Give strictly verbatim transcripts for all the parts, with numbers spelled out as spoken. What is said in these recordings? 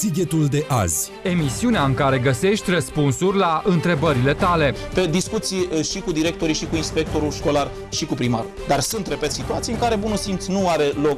Sighetul de azi. Emisiunea în care găsești răspunsuri la întrebările tale. Pe discuții și cu directorii, și cu inspectorul școlar, și cu primarul. Dar sunt, repet, situații în care bunul simț nu are loc,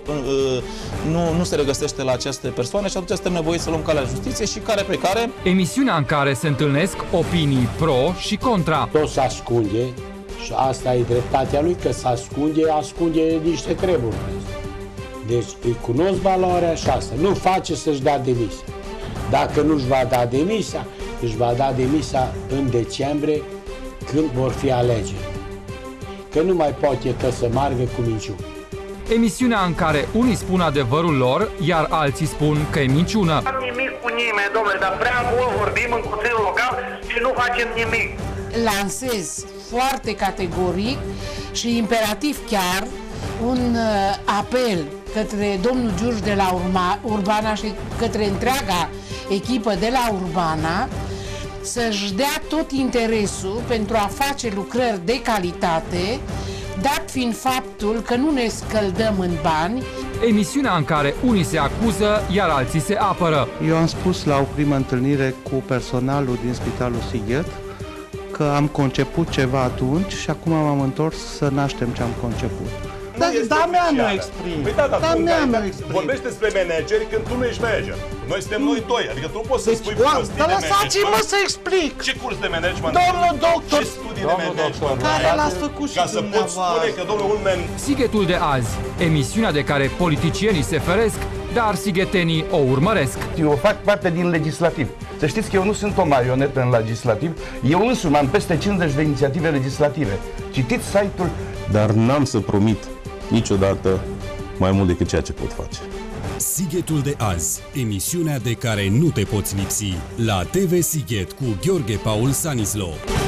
nu, nu se regăsește la aceste persoane și atunci suntem nevoiți să luăm calea justiție și care pe care... Emisiunea în care se întâlnesc opinii pro și contra. Tot se ascunde și asta e dreptatea lui, că se ascunde, ascunde niște treburi. Deci îi cunosc valoarea și asta. Nu face să-și dea demisia. Dacă nu-și va da demisia, își va da demisia în decembrie, când vor fi alegeri. Că nu mai poate că să meargă cu minciuni. Emisiunea în care unii spun adevărul lor, iar alții spun că e minciună. Nu am nimic cu nimeni, domnule, dar prea mult vorbim în Consiliul Local și nu facem nimic. Lansez foarte categoric și imperativ chiar un uh, apel către domnul Giurgi de la Urma, Urbana și către întreaga echipă de la Urbana să-și dea tot interesul pentru a face lucrări de calitate, dat fiind faptul că nu ne scăldăm în bani. Emisiunea în care unii se acuză, iar alții se apără. Eu am spus la o primă întâlnire cu personalul din Spitalul Sighet că am conceput ceva atunci și acum m-am întors să naștem ce am conceput. Da, da, mea nu exprim. Păi da, da, da, tu mea nu da, exprim. vorbești despre manageri când tu nu ești manager. Noi suntem noi doi, adică tu nu poți să Deci, spui doamne, prostii dar de lăsați-mă management. să explic. Ce curs de management? Domnul doctor, Ce studii de management? care l-ați făcut și Ca să poți spune că domnul Ulmen... Sighetul de azi, emisiunea de care politicienii se feresc, dar sighetenii o urmăresc. Eu fac parte din legislativ. Să știți că eu nu sunt o marionetă în legislativ. Eu însumi am peste cincizeci de inițiative legislative. Citiți site-ul. Dar n-am să promit niciodată mai mult decât ceea ce pot face. Sighetul de azi, emisiunea de care nu te poți lipsi, la T V Sighet cu Gheorghe Paul Sanislo.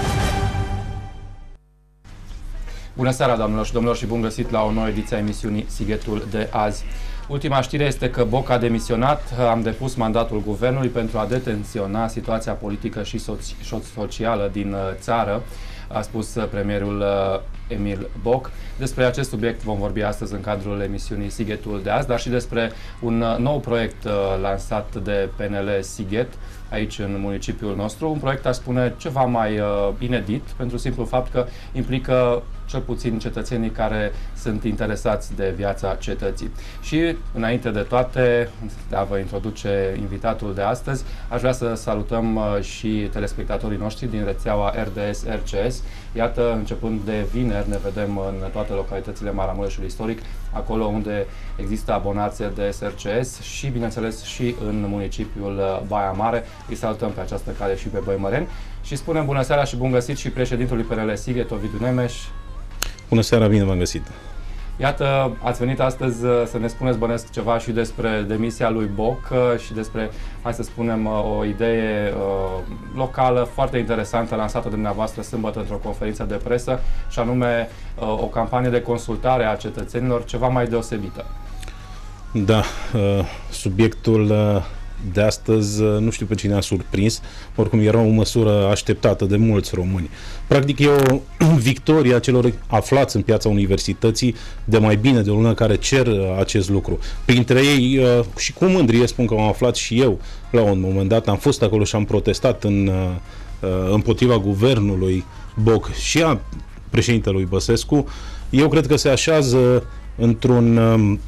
Bună seara, doamnelor și domnilor, și bun găsit la o nouă ediție a emisiunii Sighetul de azi. Ultima știre este că Boc a demisionat. Am depus mandatul guvernului pentru a detenționa situația politică și socială din țară, a spus premierul Emil Boc. Despre acest subiect vom vorbi astăzi în cadrul emisiunii Sighetul de azi, dar și despre un nou proiect lansat de P N L Sighet aici în municipiul nostru. Un proiect, aș spune, ceva mai uh, inedit, pentru simplu fapt că implică cel puțin cetățenii care sunt interesați de viața cetății. Și, înainte de toate, de a vă introduce invitatul de astăzi, aș vrea să salutăm uh, și telespectatorii noștri din rețeaua R D S R C S. Iată, începând de vineri, ne vedem în toate localitățile Maramureșului istoric, acolo unde există abonație de S R C S și, bineînțeles, și în municipiul Baia Mare. Îi salutăm pe această cale și pe Băimăreni și spunem bună seara și bun găsit și președintului P N L Sighet, Ovidiu Nemes. Bună seara, bine v-am găsit. Iată, ați venit astăzi să ne spuneți, bănesc, ceva și despre demisia lui Boc și despre, hai să spunem, o idee uh, locală foarte interesantă lansată de dumneavoastră sâmbătă într-o conferință de presă, și anume uh, o campanie de consultare a cetățenilor, ceva mai deosebită. Da, uh, subiectul uh, de astăzi nu știu pe cine a surprins, oricum era o măsură așteptată de mulți români. Practic e o victorie a celor aflați în piața universității de mai bine de o lună, care cer acest lucru. Printre ei, și cu mândrie spun că am aflat și eu la un moment dat, am fost acolo și am protestat în, împotriva guvernului Boc și a președintelui Băsescu. Eu cred că se așează într-un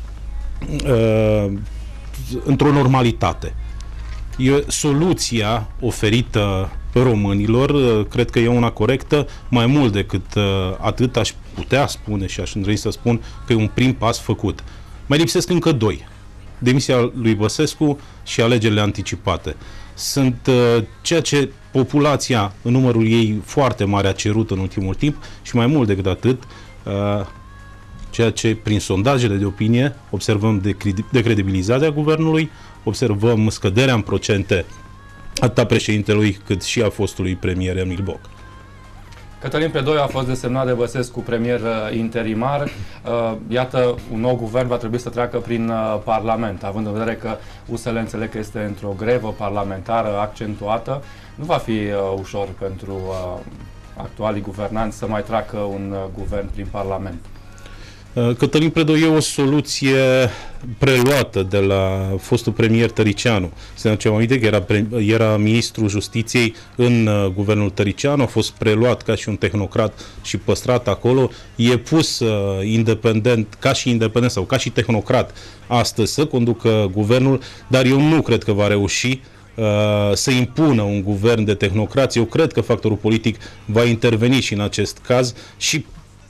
într-o normalitate. E soluția oferită românilor, cred că e una corectă, mai mult decât atât aș putea spune și aș îndrăzni să spun că e un prim pas făcut. Mai lipsesc încă doi. Demisia lui Băsescu și alegerile anticipate. Sunt ceea ce populația, în numărul ei foarte mare, a cerut în ultimul timp și mai mult decât atât, ceea ce prin sondajele de opinie observăm de, de credibilizarea guvernului, observăm scăderea în procente atât a președintelui cât și a fostului premier Emil Boc. Cătălin Predoiu a fost desemnat de Băsescu premier interimar. Iată, un nou guvern va trebui să treacă prin Parlament, având în vedere că U S L înțeleg că este într-o grevă parlamentară accentuată. Nu va fi ușor pentru actualii guvernanți să mai treacă un guvern prin Parlament. Cătălin Predou e o soluție preluată de la fostul premier Tăricianu. Să ne aducem aminte că era, era ministrul justiției în uh, guvernul Tăricianu, a fost preluat ca și un tehnocrat și păstrat acolo, e pus uh, independent, ca și independent sau ca și tehnocrat astăzi să conducă guvernul, dar eu nu cred că va reuși uh, să impună un guvern de tehnocrați. Eu cred că factorul politic va interveni și în acest caz și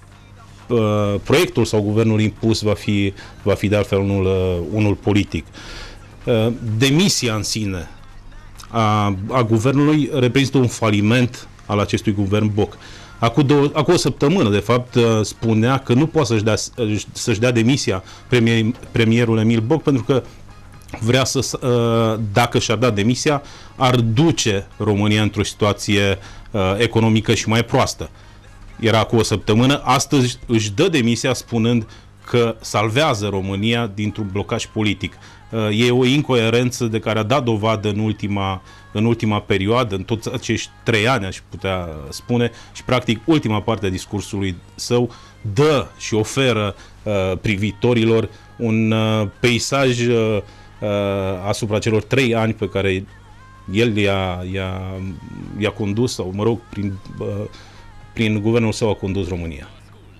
proiectul sau guvernul impus va fi, va fi de altfel unul, unul politic. Demisia în sine a, a guvernului reprezintă un faliment al acestui guvern Boc. Acum, două, acum o săptămână, de fapt, spunea că nu poate să-și dea, să-și dea demisia premier, premierul Emil Boc pentru că vrea să, dacă și-ar da demisia, ar duce România într-o situație economică și mai proastă. Era cu o săptămână, astăzi își dă demisia spunând că salvează România dintr-un blocaj politic. E o incoerență de care a dat dovadă în ultima, în ultima perioadă, în toți acești trei ani, aș putea spune, și practic ultima parte a discursului său dă și oferă uh, privitorilor un uh, peisaj uh, asupra celor trei ani pe care el i-a, i-a, i-a condus, sau mă rog, prin... Uh, prin guvernul său a condus România.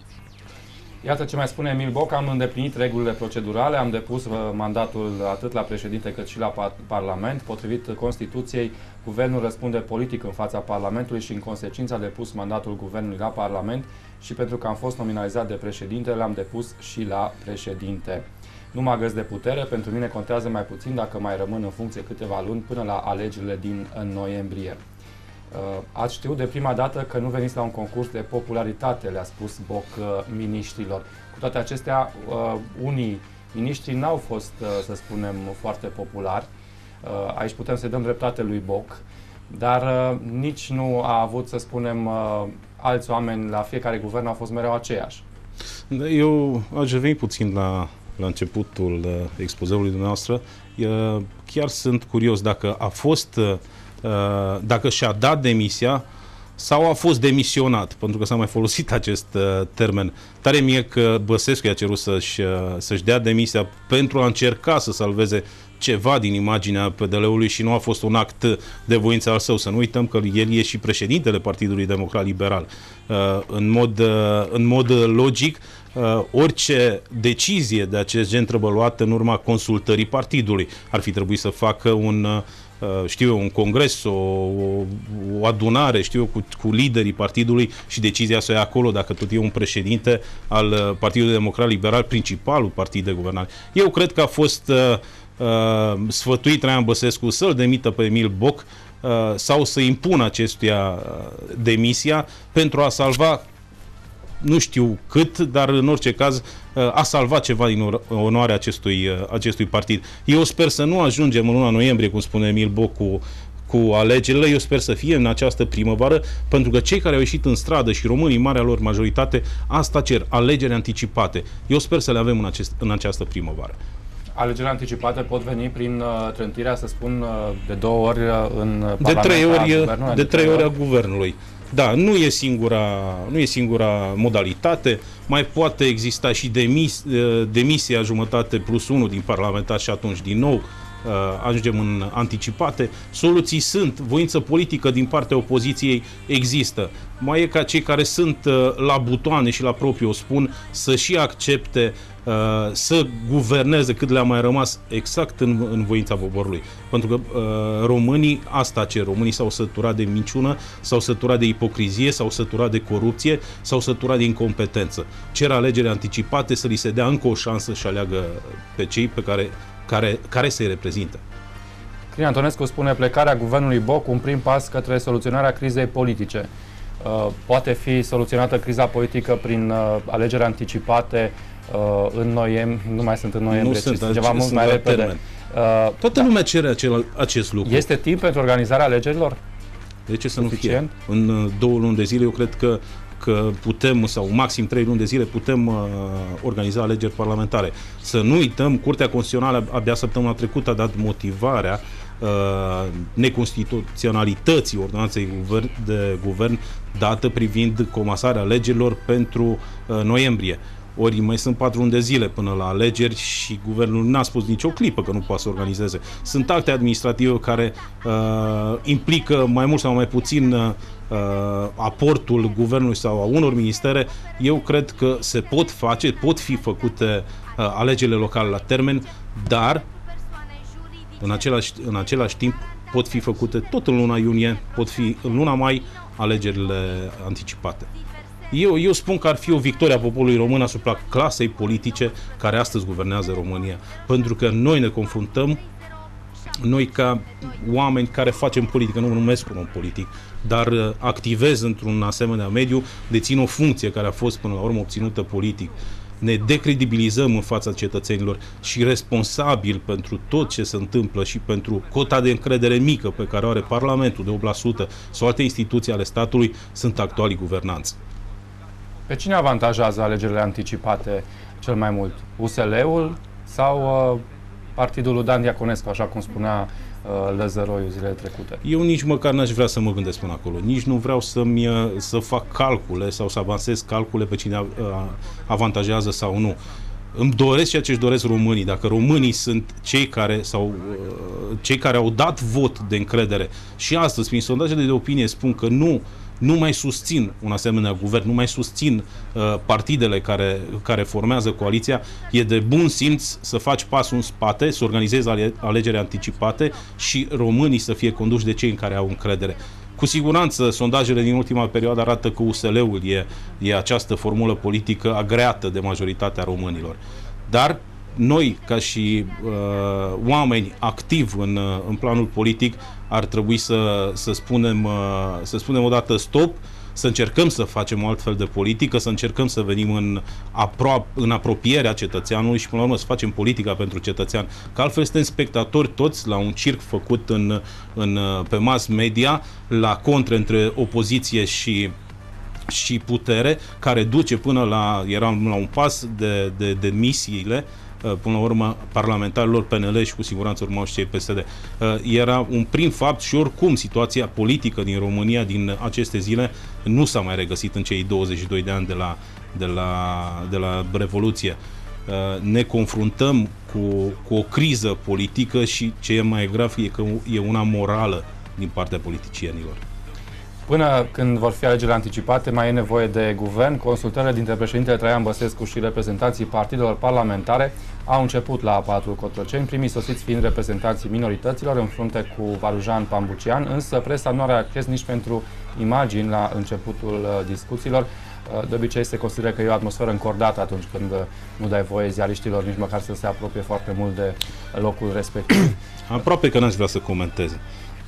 Iată ce mai spune Emil Boc: am îndeplinit regulile procedurale, am depus mandatul atât la președinte cât și la par Parlament. Potrivit Constituției, guvernul răspunde politic în fața Parlamentului și în consecință a depus mandatul guvernului la Parlament și pentru că am fost nominalizat de președinte, l-am depus și la președinte. Nu mă agăs de putere, pentru mine contează mai puțin dacă mai rămân în funcție câteva luni până la alegerile din noiembrie. Uh, ați știut de prima dată că nu veniți la un concurs de popularitate, le-a spus Boc uh, miniștrilor. Cu toate acestea, uh, unii miniștri n-au fost, uh, să spunem, foarte populari. Uh, aici putem să-i dăm dreptate lui Boc, dar uh, nici nu a avut, să spunem, uh, alți oameni la fiecare guvern, au fost mereu aceiași. Eu aș reveni puțin la, la începutul uh, expozeului dumneavoastră. Uh, chiar sunt curios dacă a fost... Uh, dacă și-a dat demisia sau a fost demisionat, pentru că s-a mai folosit acest uh, termen. Tare mie că Băsescu i-a cerut să-și uh, să-și dea demisia pentru a încerca să salveze ceva din imaginea P D L-ului și nu a fost un act de voință al său. Să nu uităm că el e și președintele Partidului Democrat Liberal. Uh, în, mod, uh, în mod logic, uh, orice decizie de acest gen trebuie luată în urma consultării partidului. Ar fi trebuit să facă un... Uh, știu eu, un congres, o, o adunare, știu eu, cu, cu liderii partidului și decizia să o ia acolo, dacă tot e un președinte al Partidului Democrat Liberal, principalul partid de guvernare. Eu cred că a fost uh, uh, sfătuit Traian Băsescu să-l demită pe Emil Boc uh, sau să impună acestuia demisia pentru a salva, nu știu cât, dar în orice caz a salvat ceva din onoarea acestui, acestui partid. Eu sper să nu ajungem în luna noiembrie, cum spune Emil Boc, cu, cu alegerile. Eu sper să fie în această primăvară, pentru că cei care au ieșit în stradă și românii, marea lor majoritate, asta cer, alegeri anticipate. Eu sper să le avem în, acest, în această primăvară. Alegerile anticipate pot veni prin uh, trântirea, să spun, uh, de două ori uh, în Parlament. De trei ori, de trei ori a guvernului. Da, nu e singura, nu e singura modalitate, mai poate exista și demis, demisia jumătate plus unu din parlamentar și atunci din nou ajungem în anticipate. Soluții sunt, voință politică din partea opoziției există. Mai e ca cei care sunt la butoane și la propriu o spun să și accepte să guverneze cât le-a mai rămas exact în, în voința poporului. Pentru că uh, românii asta cer. Românii s-au săturat de minciună, s-au săturat de ipocrizie, s-au săturat de corupție, s-au săturat de incompetență. Cer alegeri anticipate, să li se dea încă o șansă și aleagă pe cei pe care, care, care să-i reprezintă. Crin Antonescu spune: plecarea guvernului Boc un prim pas către soluționarea crizei politice. Uh, poate fi soluționată criza politică prin uh, alegeri anticipate Uh, în noiembrie, nu mai sunt în noiembrie, nu ci sunt, ceva mult mai repede. Uh, Toată da. lumea cere acel, acest lucru. Este timp pentru organizarea alegerilor? De ce să Suficient? nu fie? În două luni de zile eu cred că, că putem, sau maxim trei luni de zile, putem uh, organiza alegeri parlamentare. Să nu uităm, Curtea Constituțională abia săptămâna trecută a dat motivarea uh, neconstituționalității ordonanței de guvern dată privind comasarea alegerilor pentru uh, noiembrie. Ori mai sunt patru luni de zile până la alegeri și guvernul n-a spus nicio clipă că nu poate să organizeze. Sunt acte administrative care uh, implică mai mult sau mai puțin uh, aportul guvernului sau a unor ministere. Eu cred că se pot face, pot fi făcute uh, alegerile locale la termen, dar în același, în același timp pot fi făcute tot în luna iunie, pot fi în luna mai alegerile anticipate. Eu, eu spun că ar fi o victorie a poporului român asupra clasei politice care astăzi guvernează România. Pentru că noi ne confruntăm, noi ca oameni care facem politică, nu mă numesc un om politic, dar activez într-un asemenea mediu, dețin o funcție care a fost până la urmă obținută politic. Ne decredibilizăm în fața cetățenilor și responsabil pentru tot ce se întâmplă și pentru cota de încredere mică pe care o are Parlamentul de opt la sută sau alte instituții ale statului sunt actualii guvernanți. Pe cine avantajează alegerile anticipate cel mai mult? U S L-ul sau uh, partidul lui Dan Diaconescu, așa cum spunea uh, Lăzăroiu zilele trecute? Eu nici măcar n-aș vrea să mă gândesc până acolo. Nici nu vreau să-mi, să fac calcule sau să avansez calcule pe cine uh, avantajează sau nu. Îmi doresc ceea ce își doresc românii. Dacă românii sunt cei care, sau, uh, cei care au dat vot de încredere și astăzi, prin sondajele de opinie, spun că nu nu mai susțin un asemenea guvern, nu mai susțin uh, partidele care, care formează coaliția, e de bun simț să faci pasul în spate, să organizezi ale, alegeri anticipate și românii să fie conduși de cei în care au încredere. Cu siguranță, sondajele din ultima perioadă arată că U S L-ul e, e această formulă politică agreată de majoritatea românilor. Dar noi, ca și uh, oameni activi în, în planul politic, ar trebui să, să, spunem, uh, să spunem odată stop, să încercăm să facem o altfel de politică, să încercăm să venim în, apro- în apropierea cetățeanului și până la urmă să facem politica pentru cetățean. Că altfel suntem spectatori toți la un circ făcut în, în, pe mass media, la contre între opoziție și și putere, care duce până la, eram la un pas de, de, de misiile până la urmă parlamentarilor P N L și cu siguranță urmau și cei P S D. Era un prim fapt și oricum situația politică din România din aceste zile nu s-a mai regăsit în cei douăzeci și doi de ani de la, de la, de la Revoluție. Ne confruntăm cu, cu o criză politică și ce e mai grav e că e una morală din partea politicienilor. Până când vor fi alegerile anticipate, mai e nevoie de guvern. Consultările dintre președintele Traian Băsescu și reprezentanții partidelor parlamentare au început la patru Cotroceni, primii sosiți fiind reprezentanții minorităților în frunte cu Valujan Pambucian, însă presa nu are acces nici pentru imagini la începutul discuțiilor. De obicei se consideră că e o atmosferă încordată atunci când nu dai voie ziariștilor nici măcar să se apropie foarte mult de locul respectiv. Aproape că n-aș vrea să comentez.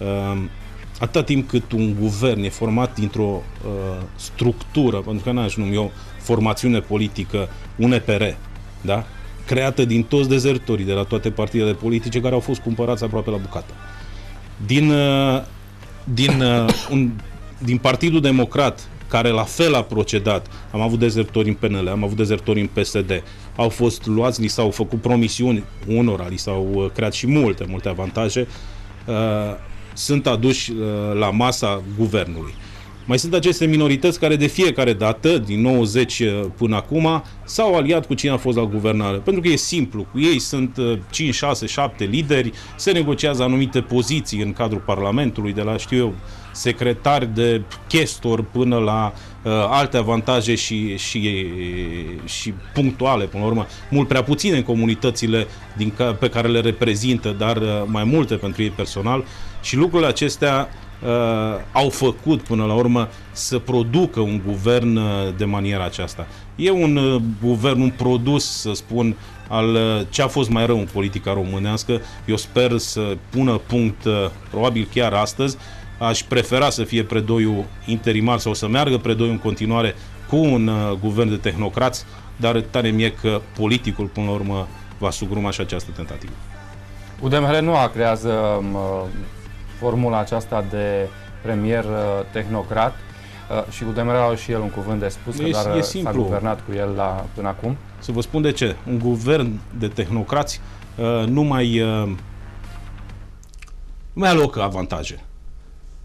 Atâta timp cât un guvern e format dintr-o uh, structură, pentru că n-aș numi eu formațiune politică, un E P R, da? Creată din toți dezertorii de la toate partidele politice care au fost cumpărați aproape la bucată. Din, uh, din, uh, un, din Partidul Democrat, care la fel a procedat, am avut dezertori în P N L, am avut dezertori în P S D, au fost luați, li s-au făcut promisiuni unora, li s-au uh, creat și multe, multe avantaje, uh, sunt aduși uh, la masa guvernului. Mai sunt aceste minorități care de fiecare dată, din nouăzeci până acum, s-au aliat cu cine a fost la guvernare. Pentru că e simplu, cu ei sunt uh, cinci, șase, șapte lideri, se negociază anumite poziții în cadrul Parlamentului, de la, știu eu, secretari de chestor până la uh, alte avantaje și, și, și punctuale, până la urmă, mult prea puține în comunitățile din ca, pe care le reprezintă, dar uh, mai multe pentru ei personal. Și lucrurile acestea uh, au făcut până la urmă să producă un guvern uh, de maniera aceasta. E un uh, guvern, un produs, să spun, al uh, ce a fost mai rău în politica românească. Eu sper să pună punct, uh, probabil chiar astăzi. Aș prefera să fie predoiul interimar sau să meargă predoiul în continuare cu un uh, guvern de tehnocrați, dar tare mi-e că politicul până la urmă va sugruma și această tentativă. U D M R nu a creează uh, formula aceasta de premier uh, tehnocrat uh, și U D M R are și el un cuvânt de spus, că doar s-a guvernat cu el la, până acum. Să vă spun de ce. Un guvern de tehnocrați uh, nu mai uh, nu mai alocă avantaje.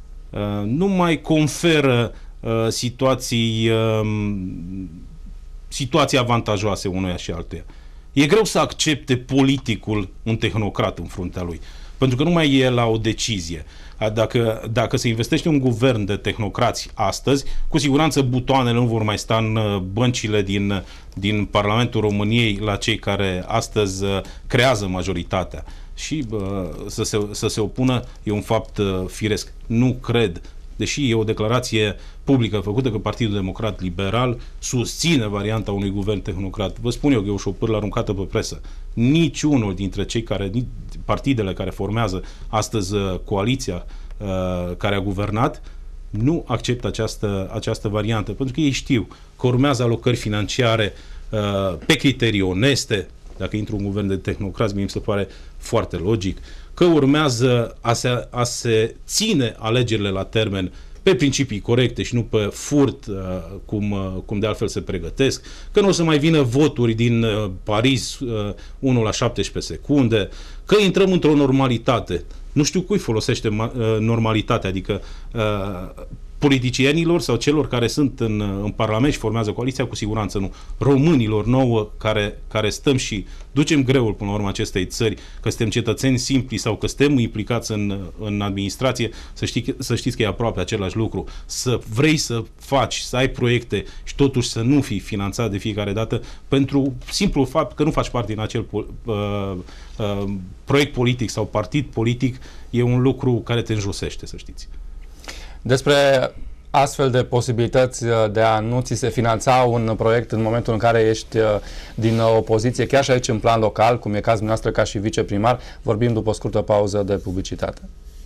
Uh, nu mai conferă uh, situații uh, situații avantajoase unuia și altuia. E greu să accepte politicul un tehnocrat în fruntea lui, pentru că nu mai e la o decizie. Dacă, dacă se investește un guvern de tehnocrați astăzi, cu siguranță butoanele nu vor mai sta în băncile din, din Parlamentul României la cei care astăzi creează majoritatea. Și uh, să, se, să se opună e un fapt uh, firesc. Nu cred, deși e o declarație publică făcută că Partidul Democrat Liberal susține varianta unui guvern tehnocrat. Vă spun eu că e o șopârlă aruncată pe presă. Niciunul dintre cei care, partidele care formează astăzi coaliția uh, care a guvernat, nu acceptă această, această variantă, pentru că ei știu că urmează alocări financiare uh, pe criterii oneste. Dacă intru un guvern de tehnocrați, mie mi se pare foarte logic, că urmează a se, a se ține alegerile la termen pe principii corecte și nu pe furt, uh, cum, uh, cum de altfel se pregătesc, că nu o să mai vină voturi din uh, Paris uh, unu la șaptesprezece secunde, că intrăm într-o normalitate. Nu știu cui folosește uh, normalitatea, adică uh, politicienilor sau celor care sunt în, în Parlament și formează coaliția, cu siguranță nu. Românilor nouă care, care stăm și ducem greul până la urmă acestei țări, că suntem cetățeni simpli sau că suntem implicați în, în administrație, să, știi, să știți că e aproape același lucru. Să vrei să faci, să ai proiecte și totuși să nu fii finanțat de fiecare dată pentru simplu fapt că nu faci parte din acel uh, uh, proiect politic sau partid politic, e un lucru care te înjosește, să știți. Despre astfel de posibilități de a nu ți se finanța un proiect în momentul în care ești din opoziție, chiar și aici în plan local, cum e cazul noastră ca și viceprimar, vorbim după o scurtă pauză de publicitate.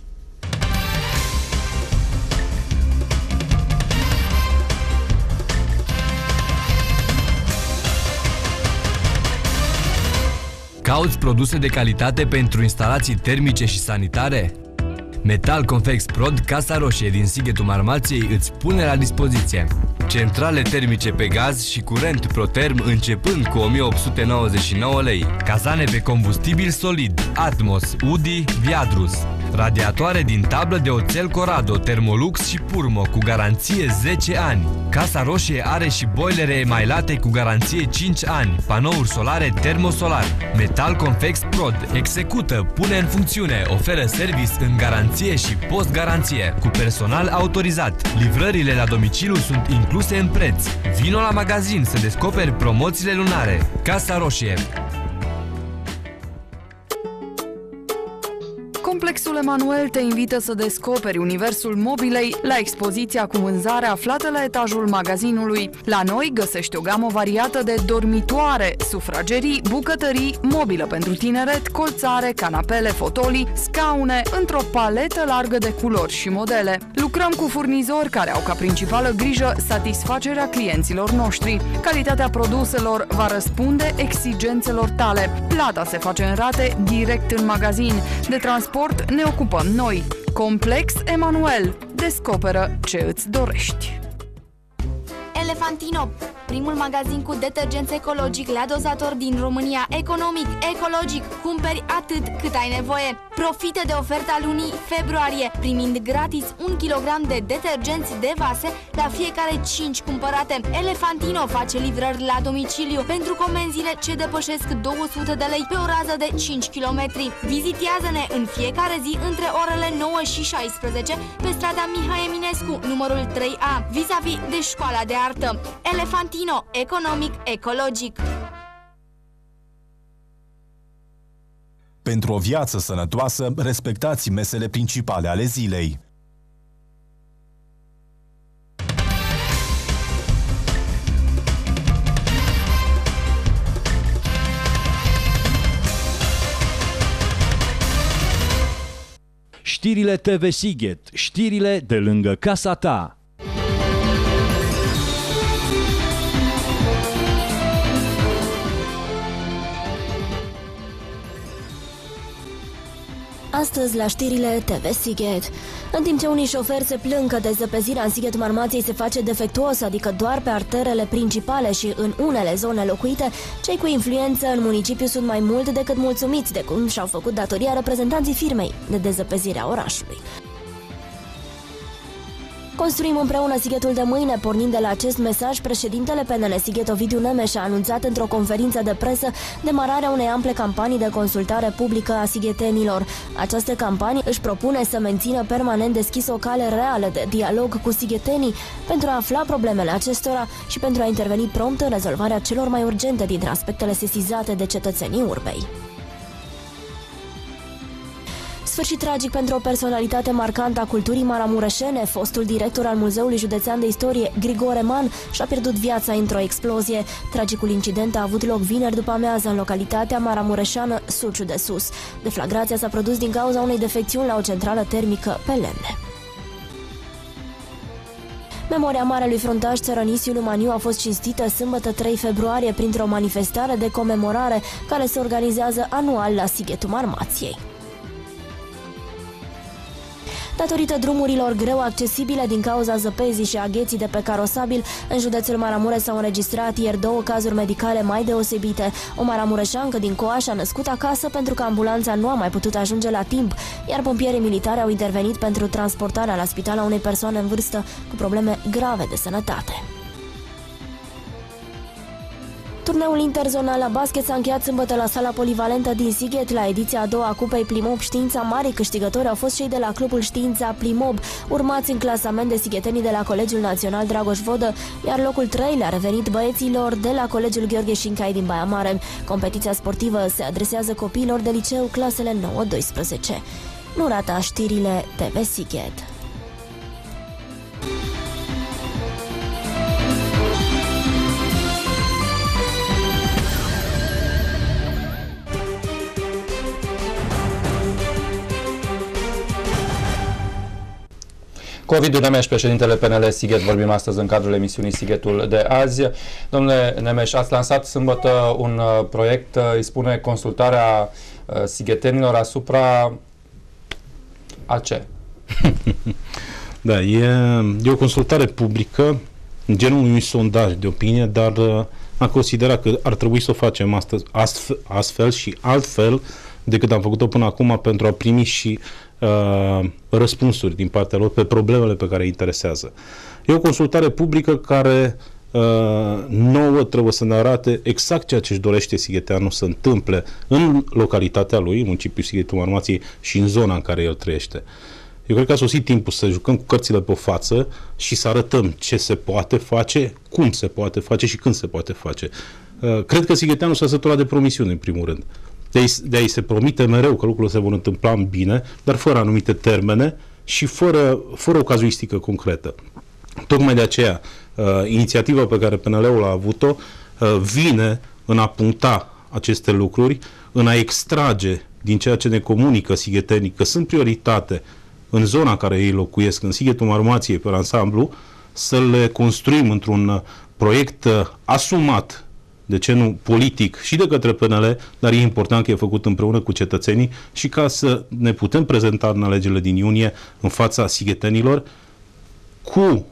Cauți produse de calitate pentru instalații termice și sanitare? Metal Confex Prod, Casa Roșie din Sighetul Marmației îți pune la dispoziție centrale termice pe gaz și curent Proterm începând cu o mie opt sute nouăzeci și nouă lei, cazane pe combustibil solid Atmos, Udi, Viadrus, radiatoare din tablă de oțel Corrado, Thermolux și Purmo cu garanție zece ani. Casa Roșie are și boilere emailate cu garanție cinci ani, panouri solare termosolar. Metal Confex Prod execută, pune în funcțiune, oferă service în garanție și post-garanție, cu personal autorizat. Livrările la domiciliu sunt incluse în preț. Vino la magazin să descoperi promoțiile lunare. Casa Roșie. Complexul Emanuel te invită să descoperi universul mobilei la expoziția cu vânzare aflată la etajul magazinului. La noi găsești o gamă variată de dormitoare, sufragerii, bucătării, mobilă pentru tineret, colțare, canapele, fotolii, scaune, într-o paletă largă de culori și modele. Lucrăm cu furnizori care au ca principală grijă satisfacerea clienților noștri. Calitatea produselor va răspunde exigențelor tale. Plata se face în rate direct în magazin. De transport ne ocupăm noi. Complex Emanuel. Descoperă ce îți dorești. Elefantino, primul magazin cu detergenți ecologic la dozator din România. Economic, ecologic, cumperi atât cât ai nevoie. Profită de oferta lunii februarie, primind gratis un kilogram de detergenți de vase la fiecare cinci cumpărate. Elefantino face livrări la domiciliu pentru comenzile ce depășesc două sute de lei pe o rază de cinci kilometri. Vizitează-ne în fiecare zi între orele nouă și șaisprezece pe strada Mihai Eminescu, numărul trei A, vis-a-vis de școala de artă. Elefantino, economic, ecologic. Pentru o viață sănătoasă, respectați mesele principale ale zilei. Știrile T V Sighet, știrile de lângă casa ta. Astăzi la știrile T V Sighet. În timp ce unii șoferi se plâng că dezăpezirea în Sighetul Marmației se face defectuos, adică doar pe arterele principale și în unele zone locuite, cei cu influență în municipiu sunt mai mult decât mulțumiți de cum și-au făcut datoria reprezentanții firmei de dezăpezire a orașului. Construim împreună Sighetul de mâine. Pornind de la acest mesaj, președintele P N L Sighet Ovidiu Nemes a anunțat într-o conferință de presă demararea unei ample campanii de consultare publică a sighetenilor. Această campanie își propune să mențină permanent deschis o cale reală de dialog cu sighetenii pentru a afla problemele acestora și pentru a interveni prompt în rezolvarea celor mai urgente dintre aspectele sesizate de cetățenii urbei. Sfârșit tragic pentru o personalitate marcantă a culturii maramureșene. Fostul director al Muzeului Județean de Istorie, Grigore Man, și-a pierdut viața într-o explozie. Tragicul incident a avut loc vineri după amiază în localitatea maramureșeană Suciu de Sus. Deflagrația s-a produs din cauza unei defecțiuni la o centrală termică pe lemne. Memoria marelui fruntaș Țărănisiu Lumaniu a fost cinstită sâmbătă trei februarie printr-o manifestare de comemorare care se organizează anual la Sighetul Marmației. Datorită drumurilor greu accesibile din cauza zăpezii și a gheții de pe carosabil, în județul Maramureș s-au înregistrat ieri două cazuri medicale mai deosebite. O maramureșancă din Coaș a născut acasă pentru că ambulanța nu a mai putut ajunge la timp, iar pompierii militari au intervenit pentru transportarea la spital a unei persoane în vârstă cu probleme grave de sănătate. Turneul interzonal la basket s-a încheiat sâmbătă la sala polivalentă din Sighet. La ediția a doua a Cupei Plimob Știința Mare, câștigători au fost cei de la clubul Știința Plimob, urmați în clasament de sighetenii de la Colegiul Național Dragoș Vodă, iar locul trei le-a revenit băieților de la Colegiul Gheorghe Șincai din Baia Mare. Competiția sportivă se adresează copiilor de liceu clasele nouă doisprezece. Nu rata știrile T V Sighet. Cu Ovidiu Nemes, președintele P N L Sighet, vorbim astăzi în cadrul emisiunii Sighetul de azi. Domnule Nemes, ați lansat sâmbătă un uh, proiect, uh, îi spune consultarea uh, sighetenilor asupra a ce? Da, e, e o consultare publică, în genul unui sondaj de opinie, dar uh, am considerat că ar trebui să o facem astăzi, astfel, astfel și altfel decât am făcut-o până acum, pentru a primi și uh, răspunsuri din partea lor pe problemele pe care îi interesează. E o consultare publică care uh, nouă trebuie să ne arate exact ceea ce își dorește sigheteanul să întâmple în localitatea lui, în municipiul Sighetul Marmației și în zona în care el trăiește. Eu cred că a sosit timpul să jucăm cu cărțile pe față și să arătăm ce se poate face, cum se poate face și când se poate face. Uh, cred că sigheteanul s-a săturat de promisiuni, în primul rând. De a-i se promite mereu că lucrurile se vor întâmpla în bine, dar fără anumite termene și fără, fără o cazuistică concretă. Tocmai de aceea, uh, inițiativa pe care P N L-ul a avut-o uh, vine în a puncta aceste lucruri, în a extrage din ceea ce ne comunică sighetenii că sunt prioritate în zona în care ei locuiesc, în Sighetul Marmației, pe ansamblu, să le construim într-un proiect uh, asumat, de ce nu politic, și de către P N L, dar e important că e făcut împreună cu cetățenii și ca să ne putem prezenta în alegerile din iunie în fața sighetenilor cu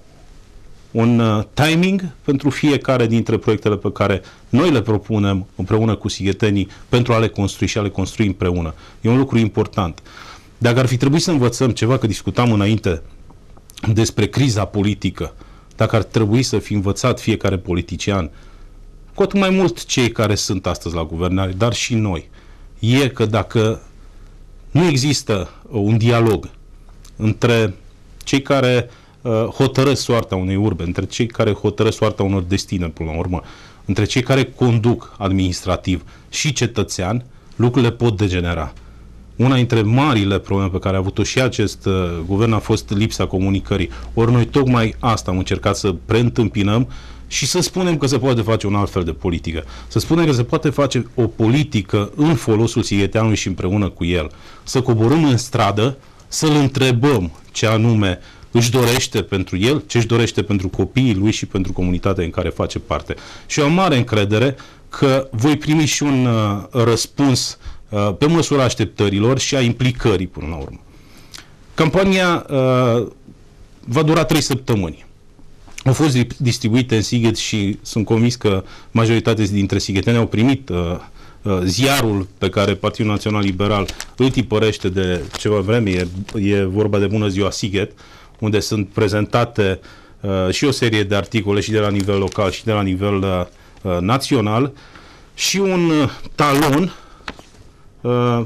un uh, timing pentru fiecare dintre proiectele pe care noi le propunem împreună cu sighetenii pentru a le construi și a le construi împreună. E un lucru important. Dacă ar fi trebuit să învățăm ceva, că discutam înainte despre criza politică, dacă ar trebui să fi învățat fiecare politician, cu atât mai mult cei care sunt astăzi la guvernare, dar și noi, e că dacă nu există un dialog între cei care uh, hotărăsc soarta unei urbe, între cei care hotărăsc soarta unor destine, până la urmă, între cei care conduc administrativ și cetățean, lucrurile pot degenera. Una dintre marile probleme pe care a avut-o și acest uh, guvern a fost lipsa comunicării. Ori noi tocmai asta am încercat să preîntâmpinăm și să spunem că se poate face un alt fel de politică. Să spunem că se poate face o politică în folosul sigheteanului și împreună cu el. Să coborâm în stradă, să-l întrebăm ce anume își dorește pentru el, ce își dorește pentru copiii lui și pentru comunitatea în care face parte. Și eu am mare încredere că voi primi și un uh, răspuns uh, pe măsura așteptărilor și a implicării până la urmă. Campania uh, va dura trei săptămâni. Au fost distribuite în Sighet și sunt convins că majoritatea dintre sigheteni au primit uh, uh, ziarul pe care Partidul Național Liberal îl tipărește de ceva vreme, e, e vorba de Bună Ziua Sighet, unde sunt prezentate uh, și o serie de articole și de la nivel local și de la nivel uh, național, și un uh, talon uh,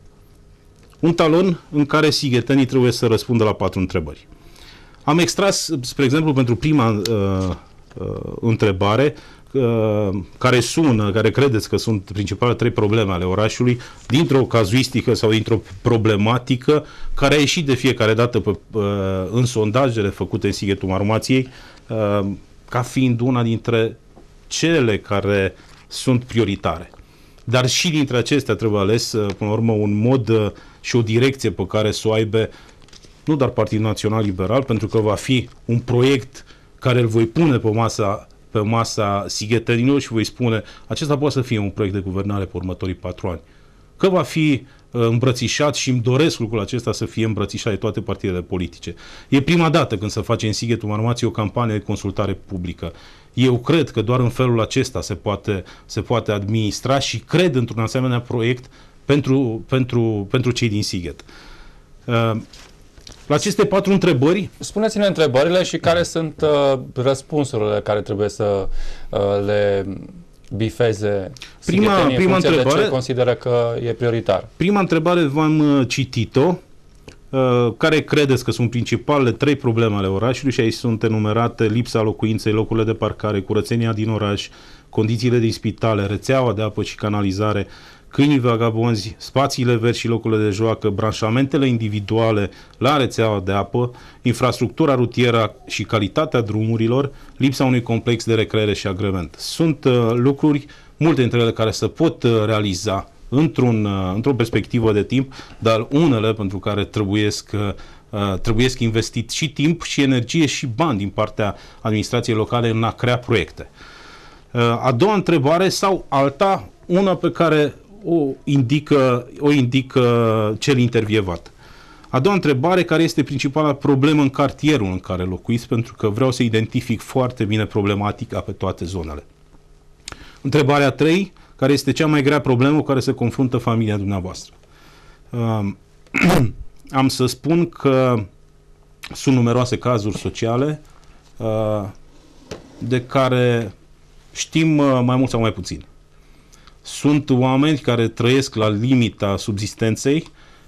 un talon în care sighetenii trebuie să răspundă la patru întrebări. Am extras, spre exemplu, pentru prima uh, uh, întrebare, uh, care sună, care credeți că sunt principalele trei probleme ale orașului, dintr-o cazuistică sau dintr-o problematică care a ieșit de fiecare dată pe, uh, în sondajele făcute în Sighetul Marmației, uh, ca fiind una dintre cele care sunt prioritare. Dar și dintre acestea trebuie ales, până la urmă, un mod uh, și o direcție pe care să o aibă nu doar Partidul Național Liberal, pentru că va fi un proiect care îl voi pune pe masa, pe masa sighetenilor și voi spune, acesta poate să fie un proiect de guvernare pe următorii patru ani. Că va fi uh, îmbrățișat, și îmi doresc lucrul acesta să fie îmbrățișat de toate partidele politice. E prima dată când se face în Sighetul Marmației o campanie de consultare publică. Eu cred că doar în felul acesta se poate, se poate administra și cred într-un asemenea proiect pentru, pentru, pentru cei din Sighet. Uh, La aceste patru întrebări... Spuneți-ne întrebările și care sunt uh, răspunsurile care trebuie să uh, le bifeze prima, prima întrebare, de ce consideră că e prioritar. Prima întrebare v-am citit-o. Uh, care credeți că sunt principalele trei probleme ale orașului? Și aici sunt enumerate: lipsa locuinței, locurile de parcare, curățenia din oraș, condițiile din spitale, rețeaua de apă și canalizare, câinii vagabonzi, spațiile verzi și locurile de joacă, branșamentele individuale la rețeaua de apă, infrastructura rutieră și calitatea drumurilor, lipsa unui complex de recreere și agrement. Sunt uh, lucruri, multe dintre ele, care se pot uh, realiza într-un, uh, într-o perspectivă de timp, dar unele pentru care trebuiesc, uh, trebuiesc investit și timp, și energie, și bani din partea administrației locale în a crea proiecte. Uh, a doua întrebare, sau alta, una pe care o indică, o indică cel intervievat. A doua întrebare, care este principala problemă în cartierul în care locuiți, pentru că vreau să identific foarte bine problematica pe toate zonele. Întrebarea trei, care este cea mai grea problemă cu care se confruntă familia dumneavoastră. Uh, am să spun că sunt numeroase cazuri sociale uh, de care știm uh, mai mult sau mai puțin. Sunt oameni care trăiesc la limita subzistenței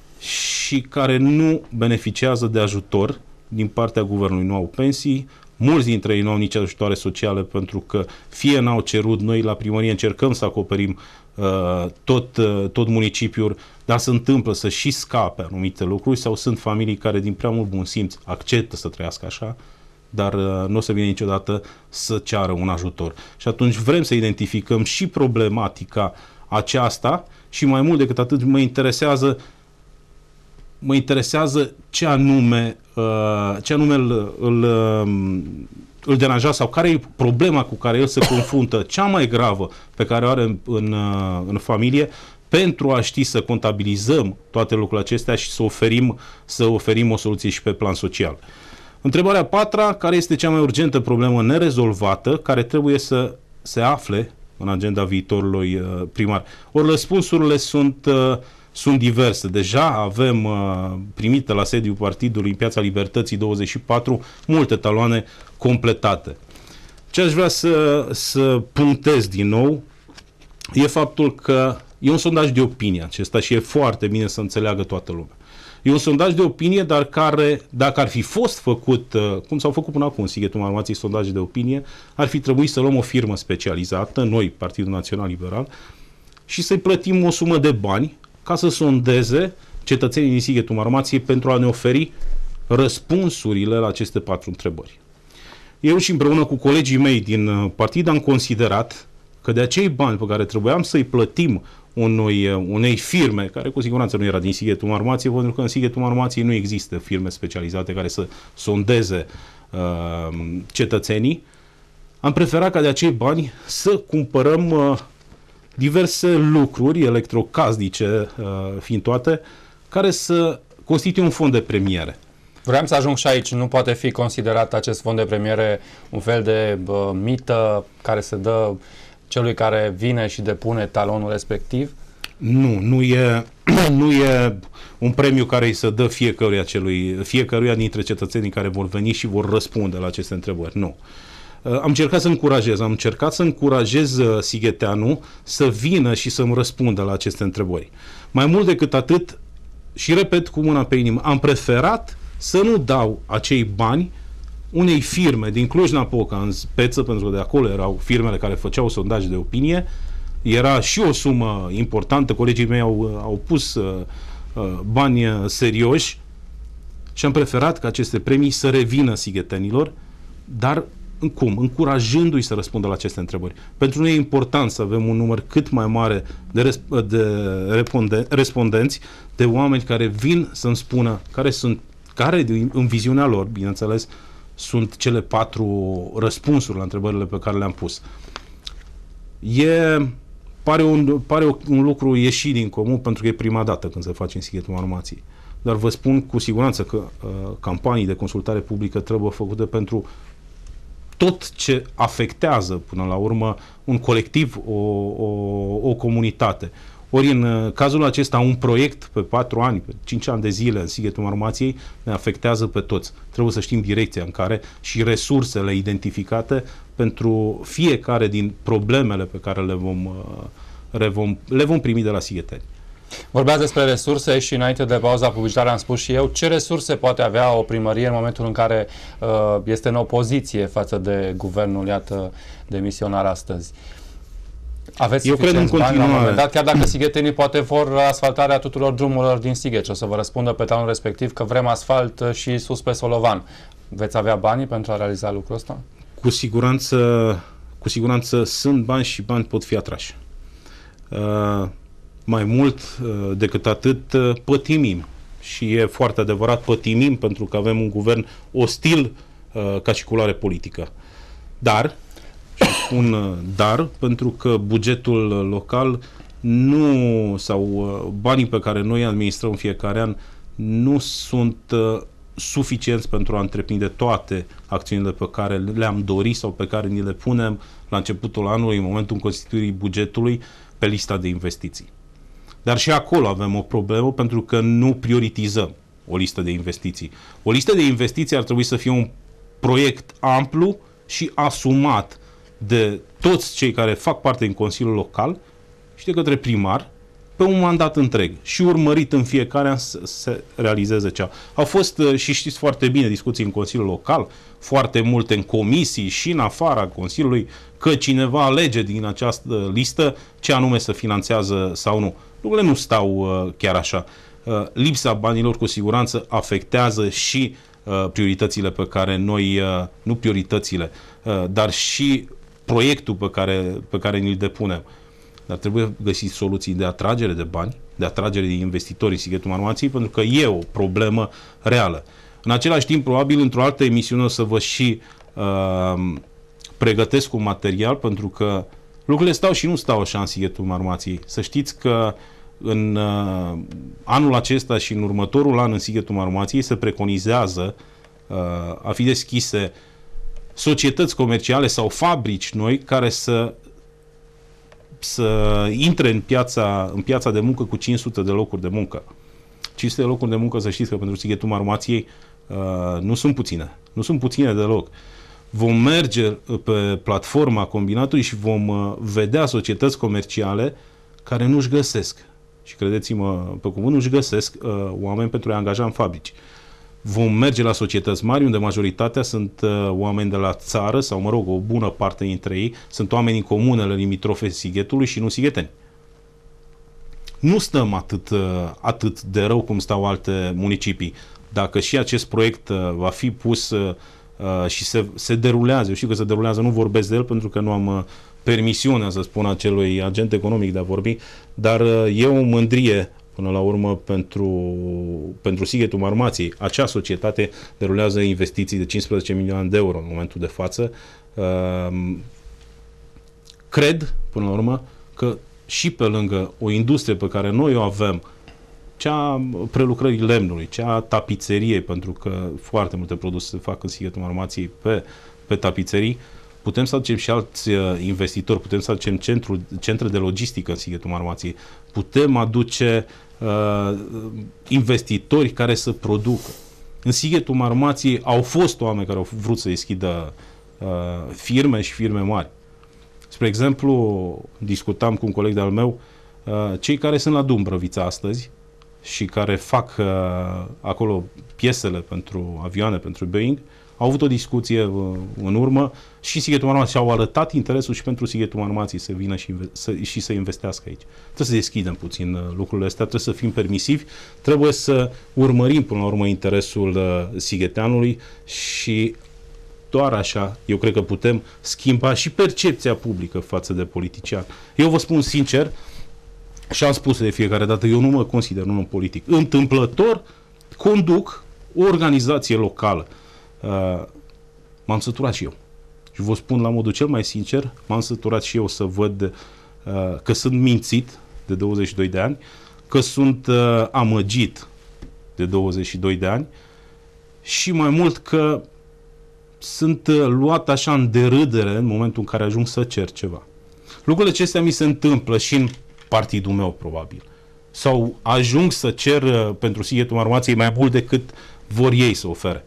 și care nu beneficiază de ajutor din partea guvernului, nu au pensii, mulți dintre ei nu au nici ajutoare sociale, pentru că fie n-au cerut, noi la primărie încercăm să acoperim uh, tot, uh, tot municipiul, dar se întâmplă să și scape anumite lucruri, sau sunt familii care din prea mult bun simț acceptă să trăiască așa, dar uh, nu o să vină niciodată să ceară un ajutor. Și atunci vrem să identificăm și problematica aceasta și, mai mult decât atât, mă interesează mă interesează ce anume, uh, ce anume îl, îl, îl deranjează sau care e problema cu care el se confruntă, cea mai gravă pe care o are în, în, în familie, pentru a ști să contabilizăm toate lucrurile acestea și să oferim, să oferim o soluție și pe plan social. Întrebarea a patra, care este cea mai urgentă problemă nerezolvată, care trebuie să se afle în agenda viitorului uh, primar? Ori răspunsurile sunt, uh, sunt diverse. Deja avem uh, primite la sediul partidului în Piața Libertății douăzeci și patru multe taloane completate. Ce aș vrea să, să punctez din nou e faptul că e un sondaj de opinie acesta și e foarte bine să înțeleagă toată lumea. E un sondaj de opinie, dar care, dacă ar fi fost făcut, cum s-au făcut până acum în Sighetul Marmației sondaje de opinie, ar fi trebuit să luăm o firmă specializată, noi, Partidul Național Liberal, și să-i plătim o sumă de bani ca să sondeze cetățenii din Sighetul Marmației pentru a ne oferi răspunsurile la aceste patru întrebări. Eu și împreună cu colegii mei din partid am considerat că de acei bani pe care trebuiam să-i plătim unui, unei firme, care cu siguranță nu era din Sighetul Marmației, pentru că în Sighetul Marmației nu există firme specializate care să sondeze uh, cetățenii, am preferat ca de acei bani să cumpărăm uh, diverse lucruri electrocasnice, uh, fiind toate, care să constituie un fond de premiere. Vreau să ajung și aici. Nu poate fi considerat acest fond de premiere un fel de uh, mită care se dă celui care vine și depune talonul respectiv? Nu, nu e, nu e un premiu care îi se dă fiecăruia, celui, fiecăruia dintre cetățenii care vor veni și vor răspunde la aceste întrebări. Nu. Am încercat să încurajez, am încercat să încurajez sigheteanul să vină și să-mi răspundă la aceste întrebări. Mai mult decât atât, și repet cu mâna pe inimă, am preferat să nu dau acei bani unei firme din Cluj-Napoca în speță, pentru că de acolo erau firmele care făceau sondaje de opinie. Era și o sumă importantă, colegii mei au, au pus uh, uh, bani serioși și am preferat ca aceste premii să revină sighetenilor, dar cum? Încurajându-i să răspundă la aceste întrebări. Pentru noi e important să avem un număr cât mai mare de, resp- de responde- respondenți, de oameni care vin să-mi spună care sunt, care în viziunea lor, bineînțeles, sunt cele patru răspunsuri la întrebările pe care le-am pus. E, pare un, pare un lucru ieșit din comun, pentru că e prima dată când se face în Sighetul Marmației. Dar vă spun cu siguranță că uh, campanii de consultare publică trebuie făcute pentru tot ce afectează până la urmă un colectiv, o, o, o comunitate. Ori în cazul acesta un proiect pe patru ani, pe cinci ani de zile în Sighetul Marmației ne afectează pe toți. Trebuie să știm direcția în care și resursele identificate pentru fiecare din problemele pe care le vom, le vom, le vom primi de la sigheteni. Vorbeați despre resurse și înainte de pauza publicitară am spus și eu ce resurse poate avea o primărie în momentul în care uh, este în opoziție față de guvernul, iată, demisionar astăzi. Aveți eu cred în continuare. Bani la un moment dat, chiar dacă sighetenii poate vor asfaltarea tuturor drumurilor din Sighet și o să vă răspundă pe talonul respectiv că vrem asfalt și sus pe Solovan. Veți avea banii pentru a realiza lucrul ăsta? Cu siguranță, cu siguranță sunt bani și bani pot fi atrași. Uh, mai mult uh, decât atât, uh, pătimim. Și e foarte adevărat, pătimim pentru că avem un guvern ostil uh, ca și culoare politică. Dar și spun dar, pentru că bugetul local nu, sau banii pe care noi administrăm în fiecare an nu sunt uh, suficienți pentru a întreprinde toate acțiunile pe care le-am dorit sau pe care ni le punem la începutul anului, în momentul constituirii bugetului, pe lista de investiții. Dar și acolo avem o problemă pentru că nu prioritizăm o listă de investiții. O listă de investiții ar trebui să fie un proiect amplu și asumat de toți cei care fac parte din Consiliul Local și de către primar pe un mandat întreg și urmărit în fiecare an să se realizeze cea. Au fost, și știți foarte bine, discuții în Consiliul Local, foarte multe în comisii și în afara Consiliului, că cineva alege din această listă ce anume să finanțează sau nu. Lucrurile nu stau uh, chiar așa. Uh, lipsa banilor cu siguranță afectează și uh, prioritățile pe care noi, uh, nu prioritățile, uh, dar și proiectul pe care, pe care ni-l depunem. Dar trebuie găsit soluții de atragere de bani, de atragere de investitori în Sighetul Marmației, pentru că e o problemă reală. În același timp, probabil, într-o altă emisiune o să vă și uh, pregătesc un material, pentru că lucrurile stau și nu stau așa în Sighetul Marmației. Să știți că în uh, anul acesta și în următorul an în Sighetul Marmației se preconizează uh, a fi deschise societăți comerciale sau fabrici noi care să să intre în piața, în piața de muncă cu cinci sute de locuri de muncă. cinci sute de locuri de muncă, să știți că pentru Sighetul Marmației uh, nu sunt puține. Nu sunt puține deloc. Vom merge pe platforma combinatului și vom uh, vedea societăți comerciale care nu-și găsesc, și credeți-mă pe cuvânt, nu-și găsesc uh, oameni pentru a angaja în fabrici. Vom merge la societăți mari, unde majoritatea sunt uh, oameni de la țară, sau, mă rog, o bună parte dintre ei sunt oameni în comunele limitrofe Sighetului și nu sigheteni. Nu stăm atât, uh, atât de rău cum stau alte municipii. Dacă și acest proiect uh, va fi pus uh, uh, și se, se derulează, eu știu că se derulează, nu vorbesc de el pentru că nu am uh, permisiunea, să spun, acelui agent economic de a vorbi, dar uh, e o mândrie până la urmă pentru, pentru Sighetul Marmației. Acea societate derulează investiții de cincisprezece milioane de euro în momentul de față. Uh, cred, până la urmă, că și pe lângă o industrie pe care noi o avem, cea prelucrării lemnului, cea tapițeriei, pentru că foarte multe produse se fac în Sighetul Marmației pe, pe tapițerii, putem să aducem și alți investitori, putem să aducem centru, centre de logistică în Sighetul Marmației, putem aduce uh, investitori care să producă. În Sighetul Marmației au fost oameni care au vrut să deschidă uh, firme și firme mari. Spre exemplu, discutam cu un coleg de-al meu, uh, cei care sunt la Dumbrăvița astăzi și care fac uh, acolo piesele pentru avioane, pentru Boeing, au avut o discuție uh, în urmă și Sighetul Marmației și au arătat interesul și pentru Sighetul Marmației să vină și, să, și să investească aici. Trebuie să deschidem puțin uh, lucrurile astea, trebuie să fim permisivi, trebuie să urmărim până la urmă interesul uh, sigheteanului și doar așa, eu cred că putem schimba și percepția publică față de politician. Eu vă spun sincer, și am spus de fiecare dată, eu nu mă consider un om politic. Întâmplător conduc o organizație locală. Uh, m-am săturat și eu. Și vă spun la modul cel mai sincer, m-am săturat și eu să văd uh, că sunt mințit de douăzeci și doi de ani, că sunt uh, amăgit de douăzeci și doi de ani și mai mult că sunt uh, luat așa în derâdere în momentul în care ajung să cer ceva. Lucrurile acestea mi se întâmplă și în partidul meu, probabil. Sau ajung să cer uh, pentru Sighetul Marmației mai mult decât vor ei să ofere.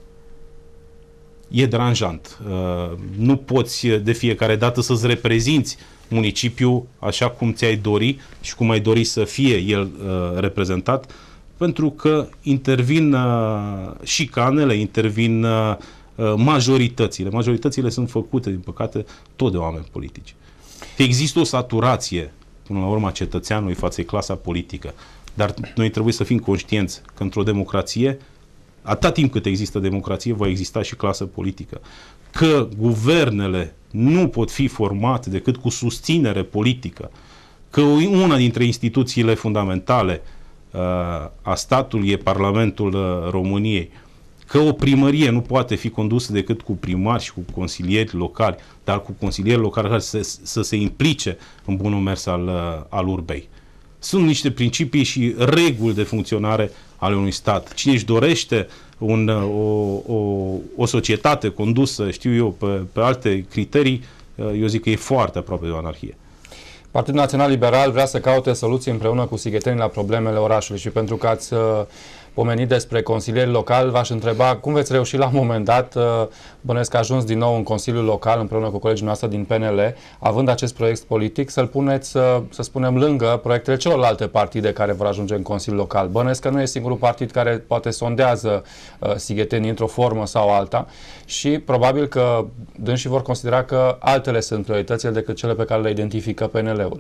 E deranjant. Uh, nu poți de fiecare dată să-ți reprezinți municipiul așa cum ți-ai dori și cum ai dori să fie el uh, reprezentat, pentru că intervin uh, șicanele, intervin uh, majoritățile. Majoritățile sunt făcute, din păcate, tot de oameni politici. Există o saturație, până la urmă, a cetățeanului față de clasa politică, dar noi trebuie să fim conștienți că într-o democrație, atât timp cât există democrație, va exista și clasă politică. Că guvernele nu pot fi formate decât cu susținere politică, că una dintre instituțiile fundamentale uh, a statului e Parlamentul uh, României, că o primărie nu poate fi condusă decât cu primari și cu consilieri locali, dar cu consilieri locali care să, să se implice în bunul mers al, uh, al urbei. Sunt niște principii și reguli de funcționare ale unui stat. Cine își dorește un, o, o, o societate condusă, știu eu, pe, pe alte criterii, eu zic că e foarte aproape de o anarhie. Partidul Național Liberal vrea să caute soluții împreună cu sighetenii la problemele orașului și pentru că ați pomenit despre consilieri locali, v-aș întreba cum veți reuși la un moment dat, bănuiesc că a ajuns din nou în Consiliul Local împreună cu colegii noastre din P N L, având acest proiect politic, să-l puneți, să spunem, lângă proiectele celorlalte partide care vor ajunge în Consiliul Local. Bănuiesc că nu e singurul partid care poate sondează uh, sighetenii într-o formă sau alta și probabil că dânsii vor considera că altele sunt prioritățile decât cele pe care le identifică P N L-ul.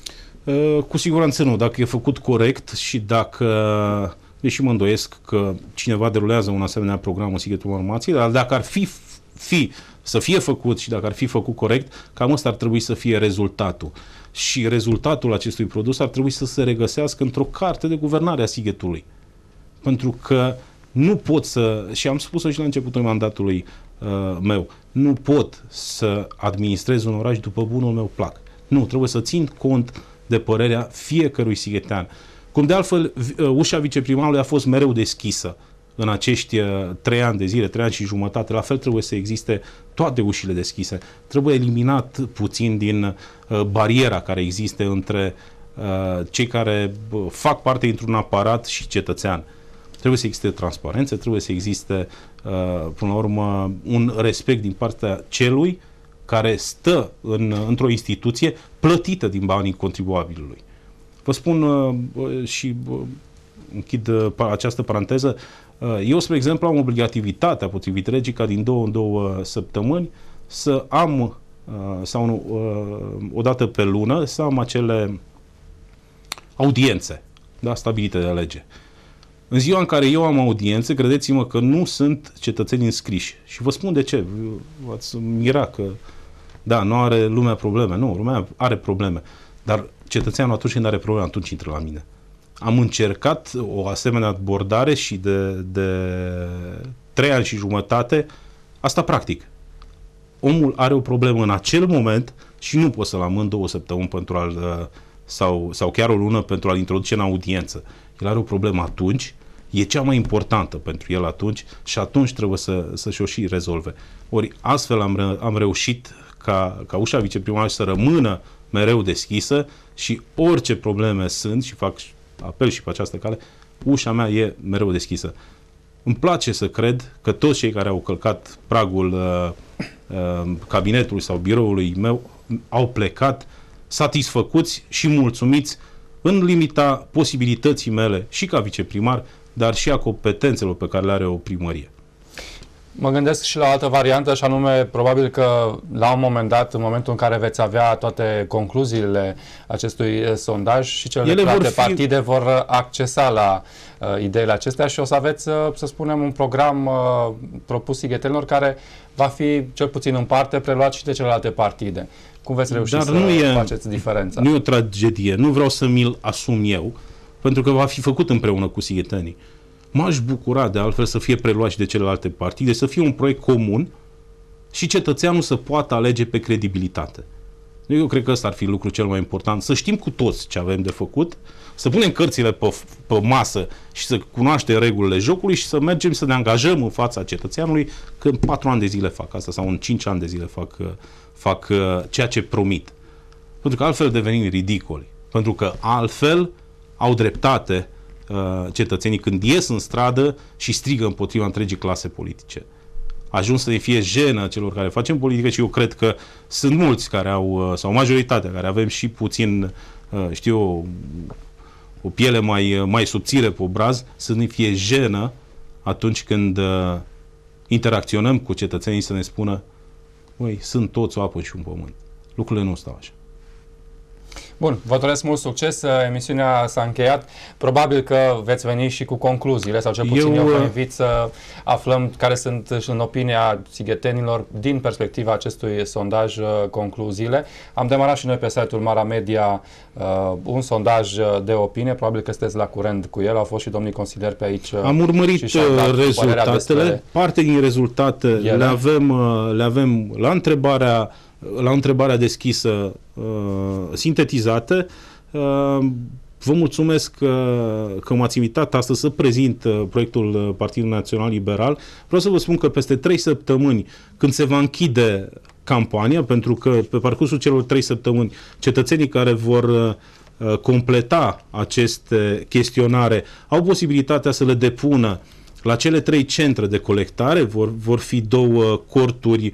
Uh, cu siguranță nu. Dacă e făcut corect și dacă... Deși mă îndoiesc că cineva derulează un asemenea program în Sighetul Marmației, dar dacă ar fi, fi să fie făcut și dacă ar fi făcut corect, cam ăsta ar trebui să fie rezultatul. Și rezultatul acestui produs ar trebui să se regăsească într-o carte de guvernare a Sighetului. Pentru că nu pot să, și am spus-o și la începutul mandatului uh, meu, nu pot să administrez un oraș după bunul meu plac. Nu, trebuie să țin cont de părerea fiecărui sighetean. Cum de altfel, ușa viceprimarului a fost mereu deschisă în acești trei ani de zile, trei ani și jumătate. La fel trebuie să existe toate ușile deschise. Trebuie eliminat puțin din uh, bariera care există între uh, cei care uh, fac parte dintr-un aparat și cetățean. Trebuie să existe transparență, trebuie să existe, uh, până la urmă, un respect din partea celui care stă în, într-o instituție plătită din banii contribuabilului. Vă spun uh, și uh, închid uh, această paranteză. Uh, eu, spre exemplu, am obligativitatea, potrivit legii, ca din două în două săptămâni să am, uh, sau nu, uh, o dată pe lună, să am acele audiențe, da, stabilite de lege. În ziua în care eu am audiențe, credeți-mă că nu sunt cetățeni înscriși. Și vă spun de ce. V-ați mira că, da, nu are lumea probleme. Nu, lumea are probleme. Dar cetățeanul atunci când are probleme, atunci intră la mine. Am încercat o asemenea abordare și de, de trei ani și jumătate, asta practic. Omul are o problemă în acel moment și nu pot să-l amân două săptămâni pentru a-l, sau, sau chiar o lună pentru a-l introduce în audiență. El are o problemă atunci, e cea mai importantă pentru el atunci și atunci trebuie să, să-și o și rezolve. Ori astfel am, re, am reușit ca, ca ușa viceprimarului să rămână mereu deschisă și orice probleme sunt și fac apel și pe această cale, ușa mea e mereu deschisă. Îmi place să cred că toți cei care au călcat pragul uh, uh, cabinetului sau biroului meu au plecat satisfăcuți și mulțumiți în limita posibilității mele și ca viceprimar, dar și a competențelor pe care le are o primărie. Mă gândesc și la o altă variantă, și anume, probabil că la un moment dat, în momentul în care veți avea toate concluziile acestui sondaj, și celelalte fi... partide vor accesa la uh, ideile acestea și o să aveți, uh, să spunem, un program uh, propus sighetenilor care va fi, cel puțin în parte, preluat și de celelalte partide. Cum veți reuși Dar să nu e, faceți diferența? Nu e o tragedie, nu vreau să mi-l asum eu, pentru că va fi făcut împreună cu sighetenii. M-aș bucura de altfel să fie preluat și de celelalte partide, să fie un proiect comun și cetățeanul să poată alege pe credibilitate. Eu cred că ăsta ar fi lucrul cel mai important, să știm cu toți ce avem de făcut, să punem cărțile pe, pe masă și să cunoaștem regulile jocului și să mergem să ne angajăm în fața cetățeanului că în patru ani de zile fac asta sau în cinci ani de zile fac, fac ceea ce promit. Pentru că altfel devenim ridicoli. Pentru că altfel au dreptate cetățenii când ies în stradă și strigă împotriva întregii clase politice. A ajuns să fie jenă celor care facem politică și eu cred că sunt mulți care au, sau majoritatea, care avem și puțin, știu, o, o piele mai, mai subțire pe obraz, să ne fie jenă atunci când interacționăm cu cetățenii să ne spună: măi, sunt toți o apă și un pământ. Lucrurile nu stau așa. Bun, vă doresc mult succes, emisiunea s-a încheiat, probabil că veți veni și cu concluziile, sau cel puțin eu, eu vă invit să aflăm care sunt, în opinia sighetenilor, din perspectiva acestui sondaj, concluziile. Am demarat și noi pe site-ul Mara Media uh, un sondaj de opinie, probabil că sunteți la curent cu el, au fost și domnii consilieri pe aici. Am urmărit rezultatele, parte din rezultate ele. le avem, le avem la întrebarea la întrebarea deschisă, uh, sintetizată. Uh, vă mulțumesc că, că m-ați invitat astăzi să prezint uh, proiectul Partidului Național Liberal. Vreau să vă spun că peste trei săptămâni, când se va închide campania, pentru că pe parcursul celor trei săptămâni, cetățenii care vor uh, completa aceste chestionare au posibilitatea să le depună la cele trei centre de colectare. Vor, vor fi două corturi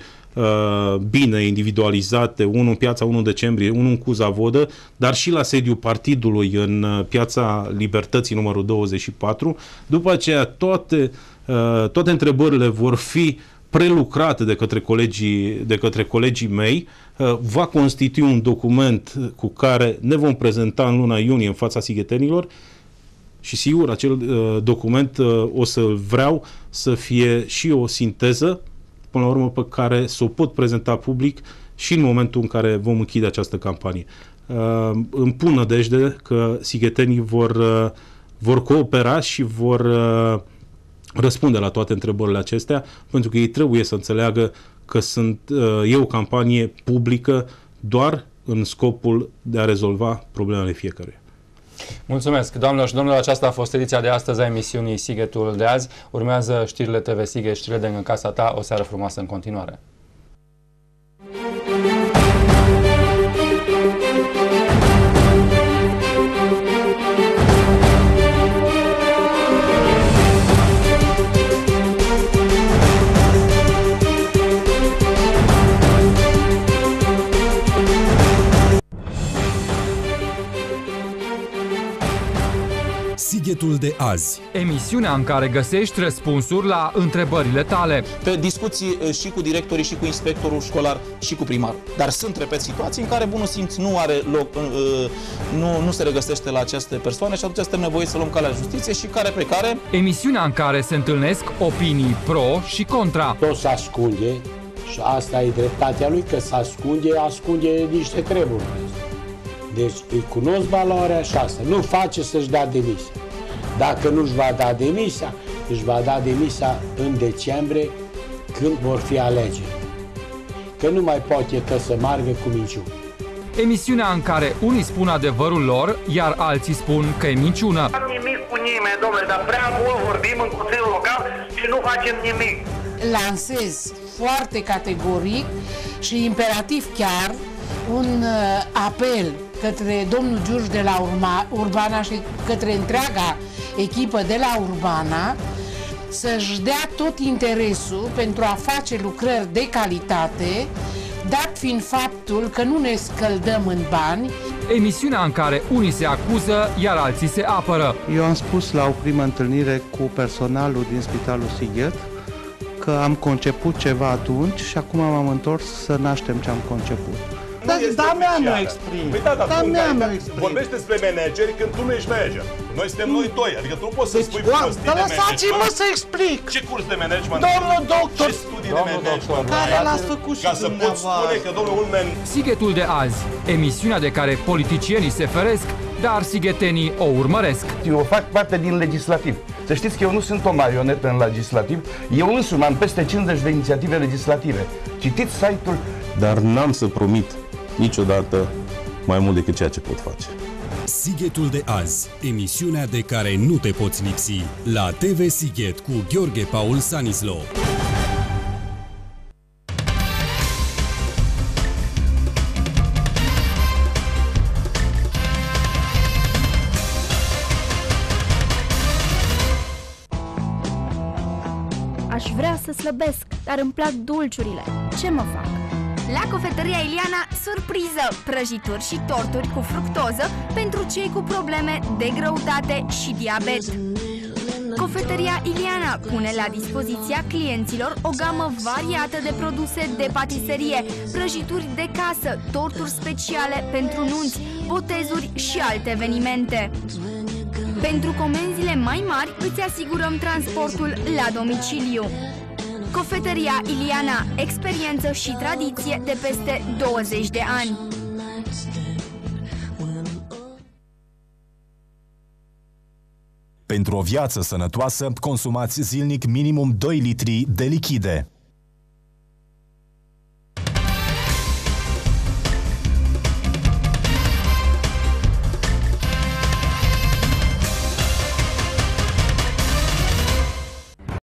bine individualizate, unul în Piața unu decembrie, unul în Cuza Vodă, dar și la sediul partidului în Piața Libertății numărul douăzeci și patru. După aceea toate, toate întrebările vor fi prelucrate de către colegii, de către colegii mei. Va constitui un document cu care ne vom prezenta în luna iunie în fața sighetenilor și sigur acel document o să vreau să fie și o sinteză până la urmă pe care să o pot prezenta public și în momentul în care vom închide această campanie. Uh, îmi pun nădejde că sighetenii vor, uh, vor coopera și vor uh, răspunde la toate întrebările acestea, pentru că ei trebuie să înțeleagă că sunt, uh, e o campanie publică doar în scopul de a rezolva problemele fiecăruia. Mulțumesc, doamnelor și domnilor, aceasta a fost ediția de astăzi a emisiunii Sighetul de azi. Urmează știrile T V Sighet, știrile de în casa ta. O seară frumoasă în continuare. Sighetul de azi. Emisiunea în care găsești răspunsuri la întrebările tale. Pe discuții și cu directorii, și cu inspectorul școlar, și cu primarul. Dar sunt, repet, situații în care bunul simț nu are loc, nu, nu se regăsește la aceste persoane și atunci suntem nevoiți să luăm calea justiție și care pe care... Emisiunea în care se întâlnesc opinii pro și contra. Tot se ascunde și asta e dreptatea lui, că se ascunde, ascunde niște treburi. Deci îi cunosc valoarea și asta. Nu face să-și dea demisia. Dacă nu-și va da demisia, își va da demisia în decembrie, când vor fi alegeri. Că nu mai poate că să meargă cu minciuni. Emisiunea în care unii spun adevărul lor, iar alții spun că e minciună. Nu am nimic cu nimeni, domnule, dar prea mult vorbim în Consiliul Local și nu facem nimic. Lansez foarte categoric și imperativ chiar un apel către domnul Giurgi de la Urma, Urbana și către întreaga echipă de la Urbana să-și dea tot interesul pentru a face lucrări de calitate, dat fiind faptul că nu ne scăldăm în bani. Emisiunea în care unii se acuză, iar alții se apără. Eu am spus la o primă întâlnire cu personalul din Spitalul Sighet că am conceput ceva atunci și acum m-am întors să naștem ce am conceput. Da, da, mea nu exprim. Păi da, dar da, tu, mea nu da, exprim. vorbești despre manageri când tu nu ești manager. Noi suntem noi doi, adică tu nu poți să Deci, spui oameni, prostii dar de management. lăsați-mă să explic. Ce curs de management? Domnul doctor. Ce studii de management? Care l-ați făcut și Ca să poți spune că domnul Ulmen... Sighetul de azi, emisiunea de care politicienii se feresc, dar sighetenii o urmăresc. Eu fac parte din legislativ. Să știți că eu nu sunt o marionetă în legislativ. Eu însumi am peste cincizeci de inițiative legislative. Citiți site-ul. Dar n-am să promit niciodată mai mult decât ceea ce pot face. Sighetul de azi, emisiunea de care nu te poți lipsi, la T V Sighet cu Gheorghe Paul Sanislo. Aș vrea să slăbesc, dar îmi plac dulciurile. Ce mă fac? La Cofetăria Iliana, surpriză! Prăjituri și torturi cu fructoză pentru cei cu probleme de greutate și diabet. Cofetăria Iliana pune la dispoziția clienților o gamă variată de produse de patiserie, prăjituri de casă, torturi speciale pentru nunți, botezuri și alte evenimente. Pentru comenzile mai mari îți asigurăm transportul la domiciliu. Cofetăria Iliana, experiență și tradiție de peste douăzeci de ani. Pentru o viață sănătoasă, consumați zilnic minimum doi litri de lichide.